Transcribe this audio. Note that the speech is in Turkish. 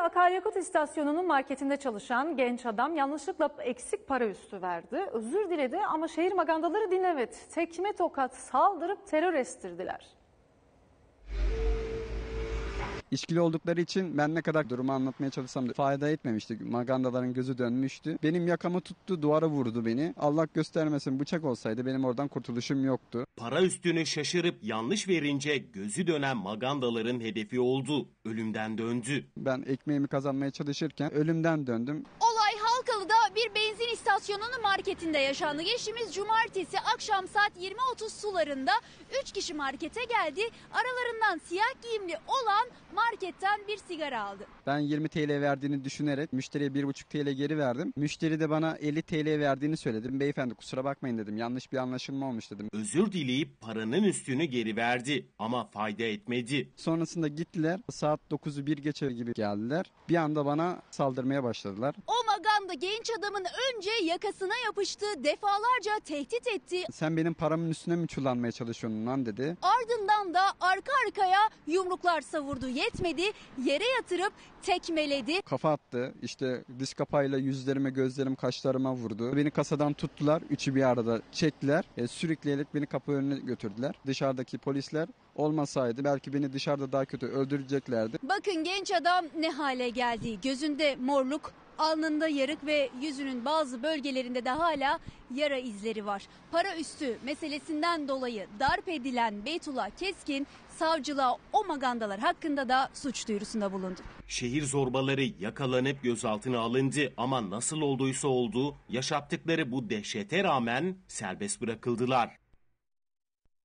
akaryakıt istasyonunun marketinde çalışan genç adam yanlışlıkla eksik para üstü verdi. Özür diledi ama şehir magandaları dinlemedi. Tekme tokat saldırıp terör estirdiler. İçkili oldukları için ben ne kadar durumu anlatmaya çalışsam da fayda etmemişti. Magandaların gözü dönmüştü. Benim yakamı tuttu, duvara vurdu beni. Allah göstermesin, bıçak olsaydı benim oradan kurtuluşum yoktu. Para üstünü şaşırıp yanlış verince gözü dönen magandaların hedefi oldu. Ölümden döndü. Ben ekmeğimi kazanmaya çalışırken ölümden döndüm. Olay Halkalı'da bir benzin istasyonunun marketinde yaşandı. Geçtiğimiz cumartesi akşam saat 20.30 sularında 3 kişi markete geldi. Aralarından siyah giyimli olan marketten bir sigara aldı. Ben 20 TL verdiğini düşünerek müşteriye 1,5 TL geri verdim. Müşteri de bana 50 TL verdiğini söyledi. Beyefendi kusura bakmayın dedim. Yanlış bir anlaşılma olmuş dedim. Özür dileyip paranın üstünü geri verdi ama fayda etmedi. Sonrasında gittiler. Saat 9'u 1 geçe gibi geldiler. Bir anda bana saldırmaya başladılar. O maganda genç adamın önce yakasına yapıştı, defalarca tehdit etti. Sen benim paramın üstüne mi çullanmaya çalışıyorsun lan dedi. Ardından da arka arkaya yumruklar savurdu. Yetmedi, yere yatırıp tekmeledi. Kafa attı. İşte diş kapağıyla yüzlerime, gözlerim, kaşlarıma vurdu. Beni kasadan tuttular. Üçü bir arada çektiler. Sürükleyerek beni kapı önüne götürdüler. Dışarıdaki polisler olmasaydı belki beni dışarıda daha kötü öldüreceklerdi. Bakın genç adam ne hale geldi. Gözünde morluk, alnında yarık ve yüzünün bazı bölgelerinde de hala yara izleri var. Para üstü meselesinden dolayı darp edilen Beytullah Keskin savcılığa o magandalar hakkında da suç duyurusunda bulundu. Şehir zorbaları yakalanıp gözaltına alındı ama nasıl olduysa oldu, yaşattıkları bu dehşete rağmen serbest bırakıldılar.